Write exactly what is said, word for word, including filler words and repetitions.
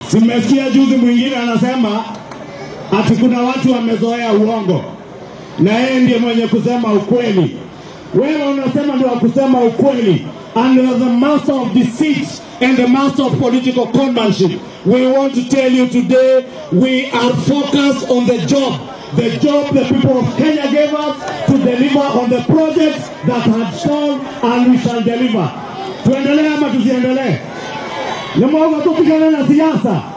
Simesikia juzi mwingine anasema ati kuna watu wamezoea uongo na yeye ndiye mwenye kusema ukweli. Wewe unasema ndio kusema ukweli, and you are the master of deceit and the master of political conmanship. We want to tell you today, we are focused on the job. The job the people of Kenya gave us to deliver on the projects that had stalled, and we shall deliver. Tuendelee ama tusiendelee? Ni mwoga tupigane na siasa.